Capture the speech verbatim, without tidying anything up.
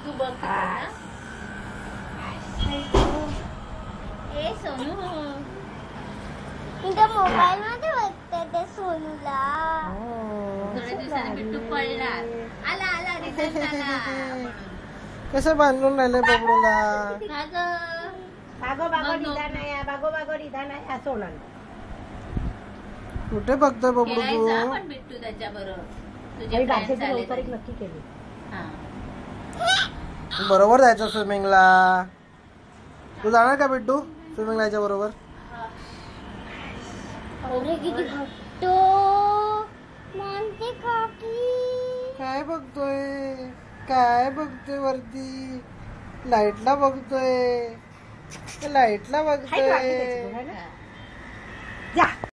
तू बघ ना. ए सोनू तुझ्या मोबाईल मध्ये बघते ते सोनूला. थोड्या दिवसांनी बिट्टू पळणार. आला आला रिझल्ट आला. कसं बांधून राहिले बबडूला. बागो बागो निदान आहे बागो बागो निदान आहे असं होणार. कुठे बघतोय बबडू तू. पण बिट्टू त्याच्या बरोबर नक्की केली. बरोबर जायचं स्विमिंगला. तू जाणार का बिट्टू स्विमिंगला याच्या बरोबर. अरे किती घट्ट मानते काकी. काय बघतोय काय बघतोय वरती. लाईटला बघतोय लाईटला बघतोय.